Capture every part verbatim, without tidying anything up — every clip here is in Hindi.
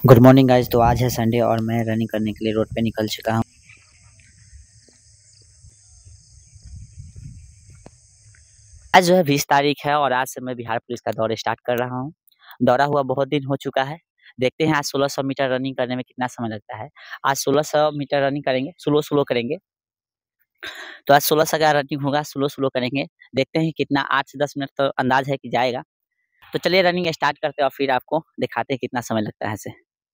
Good morning guys. तो आज है संडे और मैं रनिंग करने के लिए रोड पे निकल चुका हूँ। आज जो है बीस तारीख है और आज से मैं बिहार पुलिस का दौड़ स्टार्ट कर रहा हूँ। दौड़ा हुआ बहुत दिन हो चुका है। देखते हैं आज सोलह सौ मीटर रनिंग करने में कितना समय लगता है। आज सोलह सौ मीटर रनिंग करेंगे, स्लो स्लो करेंगे। तो आज सोलह सौ का रनिंग होगा, स्लो स्लो करेंगे। देखते हैं कितना, आठ से दस मिनट तो अंदाज है कि जाएगा। तो चलिए रनिंग स्टार्ट करते हैं और फिर आपको दिखाते हैं कितना समय लगता है इसे।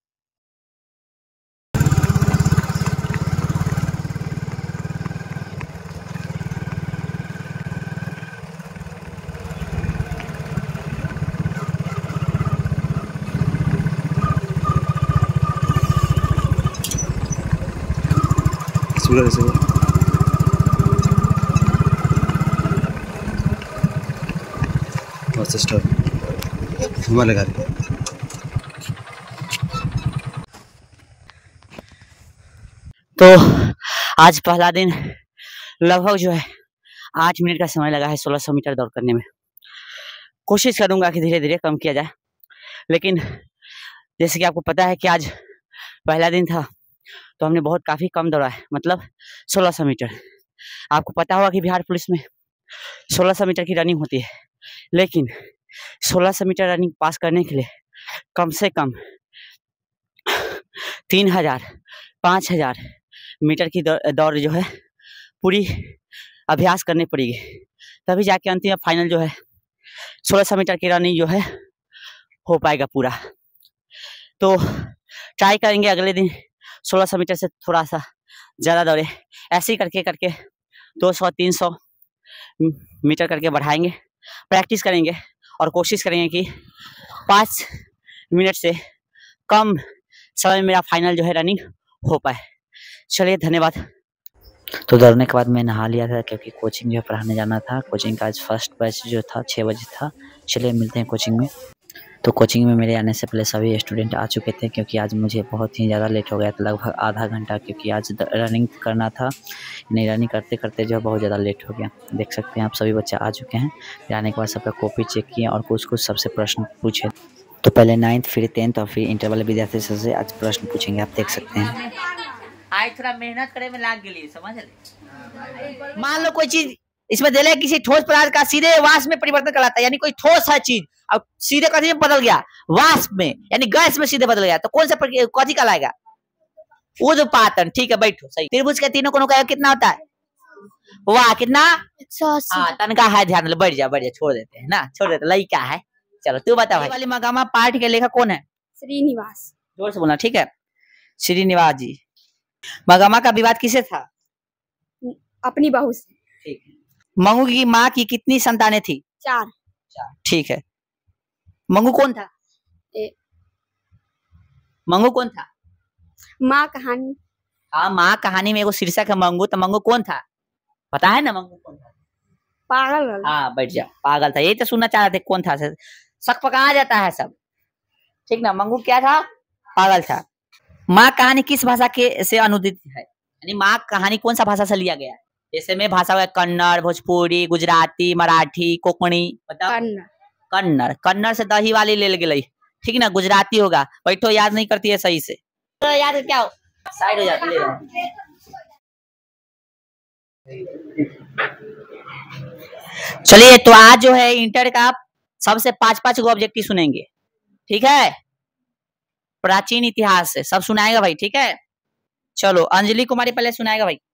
सिस्टर घुमा लगा रही। तो आज पहला दिन लगभग जो है आठ मिनट का समय लगा है सोलह सौ मीटर दौड़ करने में। कोशिश करूंगा कि धीरे धीरे कम किया जाए, लेकिन जैसे कि आपको पता है कि आज पहला दिन था तो हमने बहुत काफ़ी कम दौड़ा है, मतलब सोलह सौ मीटर। आपको पता होगा कि बिहार पुलिस में सोलह सौ मीटर की रनिंग होती है, लेकिन सोलह सौ मीटर रनिंग पास करने के लिए कम से कम तीन हजार पाँच हजार मीटर की दौड़ जो है पूरी अभ्यास करनी पड़ेगी, तभी जाके अंतिम फाइनल जो है सोलह सौ मीटर की रनिंग जो है हो पाएगा पूरा। तो ट्राई करेंगे अगले दिन सोलह सौ मीटर से थोड़ा सा ज़्यादा दौड़े। ऐसे ही करके करके दो सौ तीन सौ मीटर करके बढ़ाएंगे, प्रैक्टिस करेंगे और कोशिश करेंगे कि पाँच मिनट से कम समय में मेरा फाइनल जो है रनिंग हो पाए। चलिए धन्यवाद। तो दौड़ने के बाद मैं नहा लिया था क्योंकि कोचिंग जो है पढ़ाने जाना था। कोचिंग का आज फर्स्ट बैच जो था छः बजे था। चलिए मिलते हैं कोचिंग में। तो कोचिंग में मेरे आने से पहले सभी स्टूडेंट आ चुके थे क्योंकि आज मुझे बहुत ही ज़्यादा लेट हो गया था, लगभग आधा घंटा, क्योंकि आज रनिंग करना था। नहीं, रनिंग करते करते जो बहुत ज़्यादा लेट हो गया। देख सकते हैं आप सभी बच्चे आ चुके हैं। फिर आने के बाद सबका कॉपी चेक किए और कुछ कुछ सबसे प्रश्न पूछे। तो पहले नाइन्थ, फिर टेंथ और फिर इंटर वाले विद्यार्थी से आज प्रश्न पूछेंगे, आप देख सकते हैं। आज थोड़ा मेहनत करे में लाग गई, समझ ले। मान लो कोई चीज इसमें दे ले, किसी ठोस पदार्थ का सीधे वाष्प में परिवर्तन कराता है, यानी कोई ठोस है चीज अब सीधे कथी में बदल गया, वाष्प में, यानी गैस में सीधे बदल गया, तो कौन सा कथी कहलाएगा? ऊर्ध्वपातन। ठीक है, बैठो सही। त्रिभुज के तीनों कोणों का कितना होता है? वाह, कितना? हाँ, तनका है, ध्यान ले। बैठ जा बैठ जा, छोड़ देते हैं ना, छोड़ देते, लड़का है। चलो तू बता भाई। वाली मगामा पाठ के लेखक कौन है? श्रीनिवास। जोर से बोलना, ठीक है? श्रीनिवास जी। मगामा का विवाद किसे था? अपनी बहू से। ठीक है। मंगू की माँ की कितनी संतानें थी? चार। चार, ठीक है। मंगू कौन था? ए... मंगू कौन था? माँ कहानी। हाँ, माँ कहानी में एगो शीर्षक है मंगू, तो मंगू कौन था? पता है ना मंगू कौन था? पागल। हाँ, बैठ जा, पागल था। यही तो सुनना चाह रहे थे, कौन था? शक पका जाता है सब, ठीक ना? मंगू क्या था? पागल था। माँ कहानी किस भाषा के से अनुदित है, यानी माँ कहानी कौन सा भाषा से लिया गया है? जैसे में भाषा है कन्नड़, भोजपुरी, गुजराती, मराठी, कोंकणी। बताओ। कन्नड़। कन्नड़ कन्नड़ से दही वाली ले गई, ठीक ना? गुजराती होगा। बैठो, याद नहीं करती है सही से, तो याद क्या हो, साइड हो जाती है। चलिए, तो आज जो है इंटर का सबसे पांच पांच गो ऑब्जेक्टिव सुनेंगे, ठीक है? प्राचीन इतिहास से सब सुनाएगा भाई, ठीक है? चलो, अंजलि कुमारी पहले सुनाएगा भाई।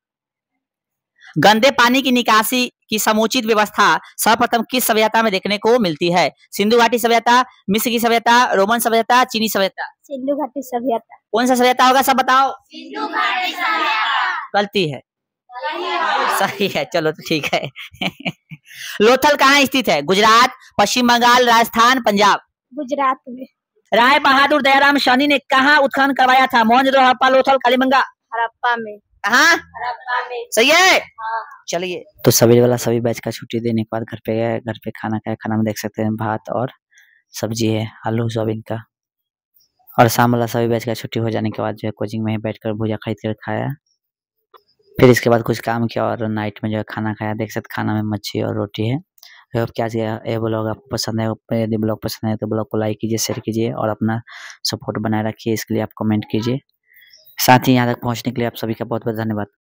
गंदे पानी की निकासी की समुचित व्यवस्था सर्वप्रथम किस सभ्यता में देखने को मिलती है? सिंधु घाटी सभ्यता, मिस्र की सभ्यता, रोमन सभ्यता, चीनी सभ्यता। सिंधु घाटी सभ्यता। कौन सा सभ्यता होगा, सब बताओ। सिंधु घाटी सभ्यता। गलती है, सही है। चलो तो ठीक है। लोथल कहाँ स्थित है? गुजरात, पश्चिम बंगाल, राजस्थान, पंजाब। गुजरात में। राय बहादुर दयाराम शानी ने कहाँ उत्खनन करवाया था? मोहनजोदड़ो, हड़प्पा, लोथल, कालीबंगा। हड़प्पा में। कहाँ? हड़प्पा में। सही है। हाँ। चलिए, तो सवेरे वाला सभी बैच का छुट्टी देने के बाद घर पे गए। घर पे खाना खाया। खाना में देख सकते हैं भात और सब्जी है, आलू सोयाबीन का। और शाम वाला सभी बैच का छुट्टी हो जाने के बाद जो है कोचिंग में ही बैठकर भुजा खरीद कर खाया। फिर इसके बाद कुछ काम किया और नाइट में जो है खाना खाया। देख सकते खाना में मच्छी और रोटी है। होप क्या ये ब्लॉग आपको पसंद है। यदि ब्लॉग पसंद है तो ब्लॉग को लाइक कीजिए, शेयर कीजिए और अपना सपोर्ट बनाए रखिए। इसके लिए आप कमेंट कीजिए। साथ ही यहाँ तक पहुँचने के लिए आप सभी का बहुत बहुत धन्यवाद।